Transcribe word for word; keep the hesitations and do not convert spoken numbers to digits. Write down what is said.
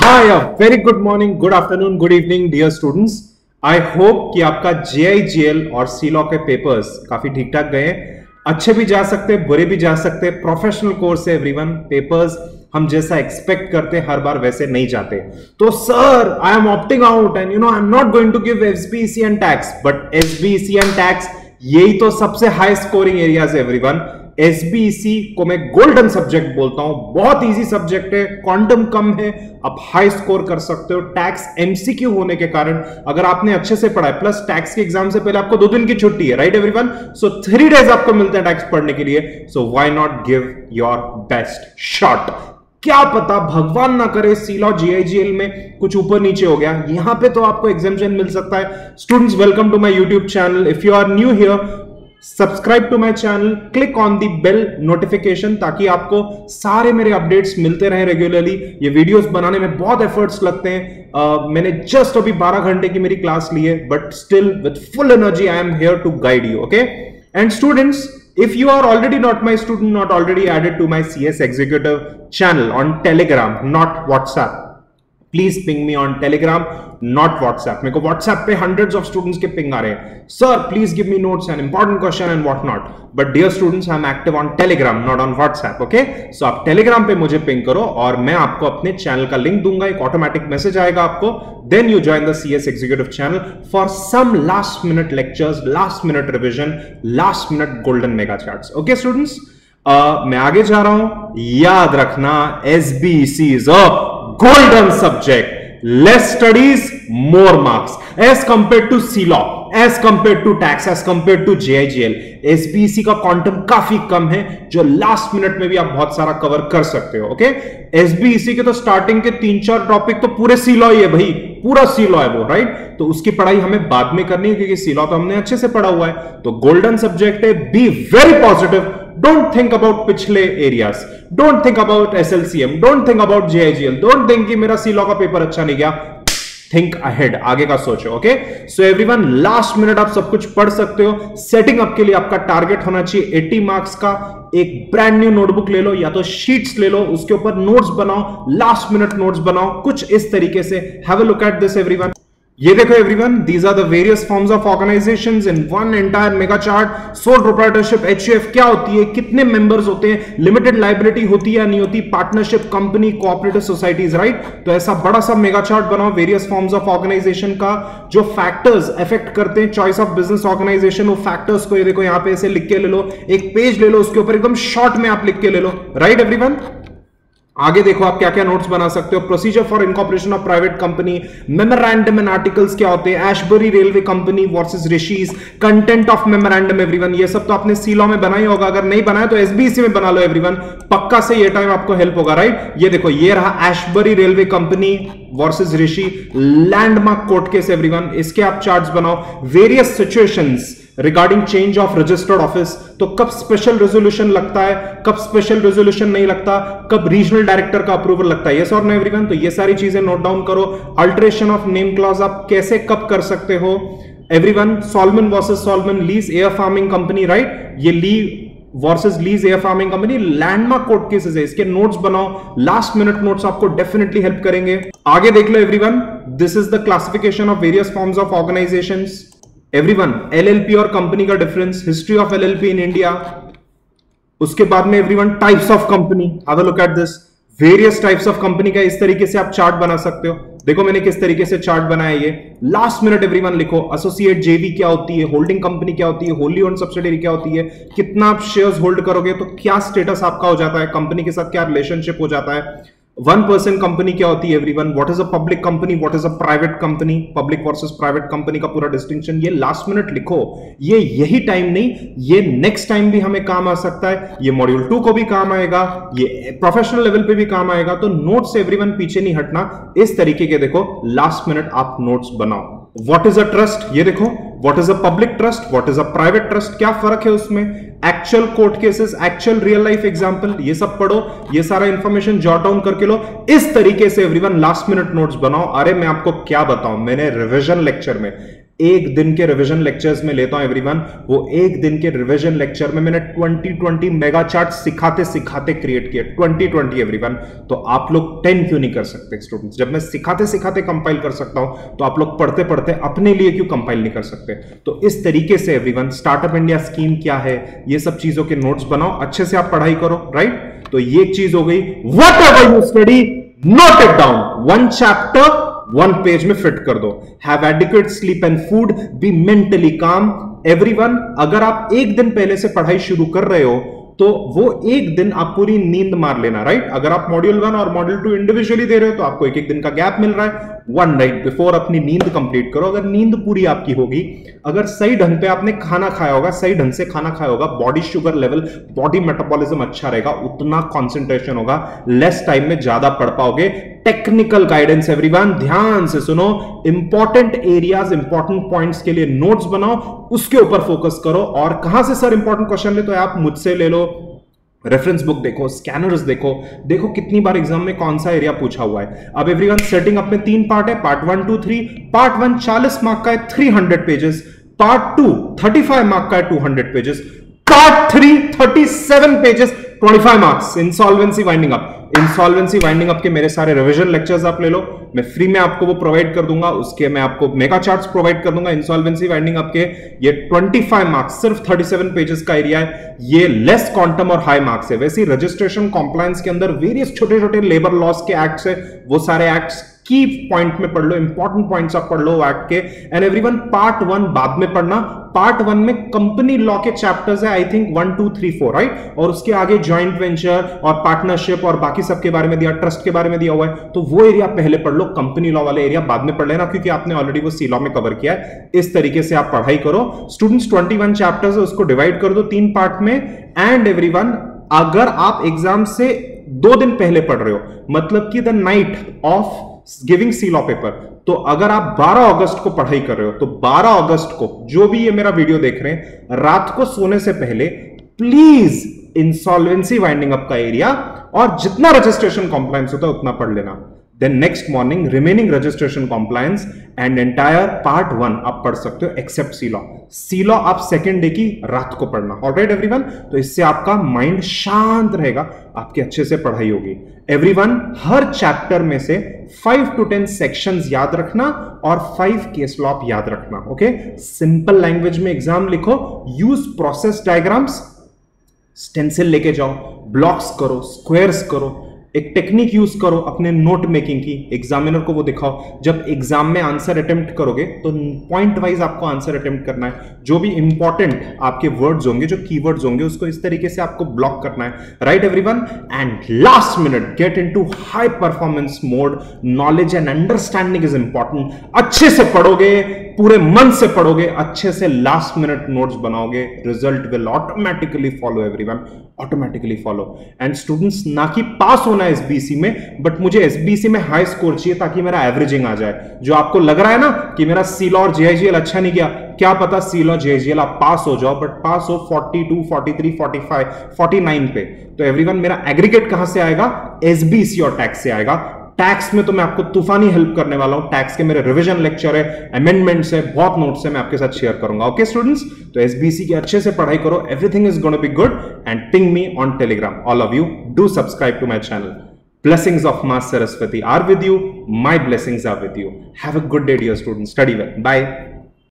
Hi, very good morning, good afternoon, good evening dear students. I hope कि आपका जेआईजीएल और सी law के papers काफी ठीक ठाक गए। अच्छे भी जा सकते, बुरे भी जा सकते। प्रोफेशनल कोर्स है एवरीवन। पेपर्स हम जैसा एक्सपेक्ट करते हर बार वैसे नहीं जाते। तो sir, I am opting out and you know I am not going to give SBEC and tax, but SBEC and tax यही तो सबसे हाई स्कोरिंग एरियाज है एवरीवन। एसबीईसी को मैं गोल्डन सब्जेक्ट बोलता हूं, बहुत इजी सब्जेक्ट है, क्वांटम कम है, आप हाई स्कोर कर सकते हो। टैक्स एमसीक्यू होने के कारण अगर आपने अच्छे से पढ़ा है, प्लस टैक्स के एग्जाम से पहले आपको दो दिन की छुट्टी है, right everyone. So three days आपको मिलते हैं टैक्स पढ़ने के लिए। So why not give your best shot. क्या पता भगवान ना करे सी लॉ जीआईजीएल में कुछ ऊपर नीचे हो गया, यहां पे तो आपको एग्जामिशन मिल सकता है। Students, welcome to my YouTube channel. If you are new here, subscribe to my channel, click on the bell notification, ताकि आपको सारे मेरे अपडेट्स मिलते रहे रेगुलरली। ये वीडियोस बनाने में बहुत एफर्ट्स लगते हैं। uh, मैंने जस्ट अभी बारह घंटे की मेरी क्लास ली है, but still with full energy I am here to guide you. Okay, and students, if you are already not my student, not already added to my C S Executive channel on Telegram, not WhatsApp, please ping me on Telegram, not WhatsApp. मेरे को WhatsApp पे hundreds of students के ping आ रहे हैं, sir please give me notes and important question and what not. But dear students, I'm active on Telegram, not on WhatsApp. Okay, so आप Telegram पे मुझे ping करो और मैं आपको अपने चैनल का लिंक दूंगा, एक ऑटोमेटिक मैसेज आएगा आपको, then you join the C S Executive channel for some last minute lectures, last minute revision, last minute golden mega charts. Okay students, uh, मैं आगे जा रहा हूं, याद रखना S B E C is a golden subject. Less studies, more marks as compared to C law, as compared to tax, as compared to J I G L. S B E C का quantum काफी कम है, जो last minute में भी आप बहुत सारा कवर कर सकते हो। Okay, S B E C के तो स्टार्टिंग के तीन चार टॉपिक तो पूरे सी लॉ ही है भाई, पूरा सी लॉ है वो, राइट। तो उसकी पढ़ाई हमें बाद में करनी है, क्योंकि सी लॉ तो हमने अच्छे से पढ़ा हुआ है। तो गोल्डन सब्जेक्ट है, be very positive. Don't think about पिछले areas, don't think about S L C M, don't think about J I G L, don't think कि मेरा सी लॉ का पेपर अच्छा नहीं गया। थिंक अहेड, आगे का सोचो। Okay, so everyone, last minute आप सब कुछ पढ़ सकते हो। सेटिंग अप के लिए आपका टारगेट होना चाहिए अस्सी मार्क्स का। एक ब्रांड न्यू नोटबुक ले लो या तो शीट्स ले लो, उसके ऊपर नोट्स बनाओ, लास्ट मिनट नोट्स बनाओ, कुछ इस तरीके से। Have a look at this everyone. ये देखो everyone, these are the various forms of organisations in one entire mega chart. Sole proprietorship, HUF क्या होती है, कितने मेंबर्स होते हैं, लिमिटेड लाइबिलिटी होती है या नहीं होती, partnership, company, cooperative societies, right. तो ऐसा बड़ा सा मेगा चार्ट बनाओ वेरियस फॉर्म्स ऑफ ऑर्गेनाइजेशन का, जो फैक्टर्स अफेक्ट करते हैं चॉइस ऑफ बिजनेस ऑर्गेनाइजेशन। वो फैक्टर्स को ये देखो यहाँ पे ऐसे लिख के ले लो, एक पेज ले लो, उसके ऊपर एकदम शॉर्ट में आप लिख के ले लो, राइट एवरीवन। आगे देखो आप क्या क्या नोट्स बना सकते हो। Procedure for incorporation of private company, memorandum and articles क्या होते हैं, Ashbury railway company versus Riche, content of memorandum everyone. ये सब तो आपने सी लॉ में बनाई होगा, अगर नहीं बनाया तो एसबीईसी में बना लो एवरीवन, पक्का से ये टाइम आपको हेल्प होगा, राइट। ये देखो, ये रहा Ashbury railway company versus Riche, landmark court case everyone, इसके आप चार्ट्स बनाओ। Various situations regarding change of registered office, तो कब स्पेशल रेजोल्यूशन लगता है, कब स्पेशल रेजोल्यूशन नहीं लगता, कब रीजनल डायरेक्टर का अप्रूवल लगता है, यस और नो एवरीवन। तो ये सारी चीजें नोट डाउन करो। अल्टरेशन ऑफ नेम क्लॉज आप कैसे कब कर सकते हो everyone. Salomon versus Salomon Lee's air farming company, right. ये Lee versus Lee's air farming company, landmark court cases है, इसके नोट्स बनाओ। लास्ट मिनट नोट्स आपको डेफिनेटली हेल्प करेंगे। आगे देख लो everyone, this is the classification of various forms of organisations everyone. LLP और कंपनी का difference, history of LLP in India, उसके बाद में everyone types of company, have a look at this. Various types of company का इस तरीके से आप चार्ट बना सकते हो। देखो मैंने किस तरीके से चार्ट बनाया ये। लास्ट मिनट एवरीवन लिखो, एसोसिएट जेवी क्या होती है, होल्डिंग कंपनी क्या होती है, होली ओन्ड सब्सिडियरी क्या होती है, कितना आप शेयर्स होल्ड करोगे तो क्या स्टेटस आपका हो जाता है, कंपनी के साथ क्या रिलेशनशिप हो जाता है। वन पर्सन कंपनी क्या होती है everyone, what is a public company, what is a private company, public versus private company का पूरा डिस्टिंक्शन। ये लास्ट मिनट लिखो, ये यही टाइम नहीं, ये नेक्स्ट टाइम भी हमें काम आ सकता है, ये मॉड्यूल टू को भी काम आएगा, ये प्रोफेशनल लेवल पे भी काम आएगा। तो नोट्स एवरीवन पीछे नहीं हटना, इस तरीके के देखो लास्ट मिनट आप नोट्स बनाओ। व्हाट इज अ ट्रस्ट, ये देखो, what is a public trust, what is a private trust, क्या फर्क है उसमें। Actual court cases, actual real life example, ये सब पढ़ो, ये सारा इंफॉर्मेशन जॉट डाउन करके लो। इस तरीके से एवरीवन लास्ट मिनट नोट्स बनाओ। अरे मैं आपको क्या बताऊं, मैंने रिवीजन लेक्चर में एक दिन के रिवीजन लेक्चर्स में लेता हूं एवरीवन, वो एक दिन के रिवीजन लेक्चर में मैंने ट्वेंटी ट्वेंटी मेगा चार्ट सिखाते सिखाते क्रिएट किए, ट्वेंटी ट्वेंटी एवरीवन। तो आप लोग टेन क्यों नहीं कर सकते स्टूडेंट्स? जब मैं सिखाते सिखाते कंपाइल कर सकता हूं तो आप लोग पढ़ते पढ़ते अपने लिए क्यों कंपाइल नहीं कर सकते? तो इस तरीके से एवरीवन स्टार्टअप इंडिया स्कीम क्या है, ये सब चीजों के नोट्स बनाओ, अच्छे से आप पढ़ाई करो, राइट? तो ये एक चीज हो गई। Whatever you study, note it down, one chapter one page में फिट कर दो। Have adequate sleep and food, be mentally calm. Everyone, अगर आप एक दिन पहले से पढ़ाई शुरू कर रहे हो तो वो एक दिन आप पूरी नींद मार लेना, राइट? अगर आप मॉड्यूल वन और मॉड्यूल टू इंडिविजुअली दे रहे हो तो आपको एक एक दिन का गैप मिल रहा है, वन नाइट बिफोर अपनी नींद कंप्लीट करो। अगर नींद पूरी आपकी होगी, अगर सही ढंग पे आपने खाना खाया होगा, सही ढंग से खाना खाया होगा, body sugar level, body metabolism अच्छा रहेगा, उतना कंसंट्रेशन होगा, लेस टाइम में ज्यादा पढ़ पाओगे। टेक्निकल गाइडेंस एवरीवन, ध्यान से सुनो, इंपॉर्टेंट एरियाज, इंपॉर्टेंट पॉइंट्स के लिए नोट्स बनाओ, उसके ऊपर फोकस करो। और कहां से सर इंपॉर्टेंट क्वेश्चन ले? तो आप मुझसे ले लो, रेफरेंस बुक देखो, स्कैनर्स देखो, देखो कितनी बार एग्जाम में कौन सा एरिया पूछा हुआ है। अब एवरीवन, सेटिंग अप में तीन पार्ट है, part one two three. Part one चालीस मार्क का है, three hundred pages. Part two thirty five mark का है, two hundred pages. Part three thirty seven pages, twenty five marks. Insolvency winding up, insolvency winding up के मेरे सारे revision lectures आप ले लो, मैं फ्री में आपको वो प्रोवाइड कर दूंगा। उसके मैं आपको मेगा चार्ट्स प्रोवाइड कर दूंगा इंसॉल्वेंसी वाइंडिंग अप के। ये पच्चीस मार्क्स, सिर्फ सैंतीस पेजेस का एरिया है। ये लेस क्वांटम और हाई मार्क्स है। वैसे रजिस्ट्रेशन कॉम्प्लायंस के अंदर वेरियस छोटे छोटे लेबर लॉस के एक्ट्स है, वो सारे एक्ट्स की पॉइंट में पढ़ लो, इंपॉर्टेंट पॉइंट्स आप पढ़ लो एक्ट के। एंड एवरीवन, पार्ट वन बाद में पढ़ना। पार्ट वन में कंपनी लॉ के चैप्टर्स है, I think one two three four, right? और उसके आगे ज्वाइंट वेंचर और पार्टनरशिप और बाकी सब के बारे में दिया, ट्रस्ट के बारे में दिया हुआ है। तो वो एरिया पहले पढ़ लो, कंपनी लॉ वाले एरिया बाद में पढ़ लेना, क्योंकि आपने ऑलरेडी वो सी लॉ में कवर किया है। इस तरीके से आप पढ़ाई करो स्टूडेंट्स। ट्वेंटी वन चैप्टर्स है, उसको डिवाइड कर दो तीन पार्ट में। एंड एवरीवन, अगर आप एग्जाम से दो दिन पहले पढ़ रहे हो, मतलब कि the night of giving C law paper, तो अगर आप बारह अगस्त को पढ़ाई कर रहे हो तो बारह अगस्त को जो भी ये मेरा वीडियो देख रहे हैं, रात को सोने से पहले प्लीज इंसॉल्वेंसी वाइंडिंग अप का एरिया और जितना रजिस्ट्रेशन कॉम्प्लायंस होता है उतना पढ़ लेना। Then next morning remaining registration compliance and entire part one आप पढ़ सकते हो except C law. C law आप सेकेंड डे की रात को पढ़ना, ऑलराइट एवरीवन? तो इससे आपका माइंड शांत रहेगा, आपकी अच्छे से पढ़ाई होगी। एवरीवन, हर चैप्टर में से फाइव टू टेन सेक्शंस याद रखना और फाइव केस लॉ याद रखना, ओके? सिंपल लैंग्वेज में एग्जाम लिखो, यूज प्रोसेस डायग्राम्स, स्टेंसिल लेके जाओ, ब्लॉक्स करो, स्क्वायर्स करो, एक टेक्निक यूज करो अपने नोट मेकिंग की, एग्जामिनर को वो दिखाओ। जब एग्जाम में आंसर अटेम्प्ट करोगे तो पॉइंट वाइज आपको आंसर अटेम्प्ट करना है। जो भी इंपॉर्टेंट आपके वर्ड्स होंगे, जो कीवर्ड्स होंगे, उसको इस तरीके से आपको ब्लॉक करना है, right everyone? And last minute, get into high performance mode. Knowledge and understanding is important. अच्छे से पढ़ोगे, पूरे मन से पढ़ोगे, अच्छे से लास्ट मिनट नोट्स बनाओगे, result will automatically follow everyone, automatically follow. And students, ना कि पास होना है एसबीसी में, बट मुझे एसबीसी में हाई स्कोर चाहिए ताकि मेरा एवरेजिंग आ जाए। जो आपको लग रहा है ना कि मेरा सी लॉ और जेआईजीएल अच्छा नहीं गया, क्या पता सी लॉ जेआईजीएल आप पास हो जाओ, बट पास हो forty two, forty three, forty five, forty nine पे। तो एवरीवन, मेरा एग्रीगेट कहां से आएगा? एसबीसी और टैक्स से आएगा। टैक्स में तो मैं आपको तूफानी हेल्प करने वाला हूं। टैक्स के मेरे रिवीजन लेक्चर है, अमेंडमेंट्स है, बहुत नोट्स है, मैं आपके साथ शेयर करूंगा, ओके स्टूडेंट्स? तो एसबीसी की अच्छे से पढ़ाई करो, everything is gonna be good. And ping me on Telegram, all of you do subscribe to my channel. Blessings of Ma Saraswati are with you. My blessings are with you. Have a good day, dear students. Study well. Bye.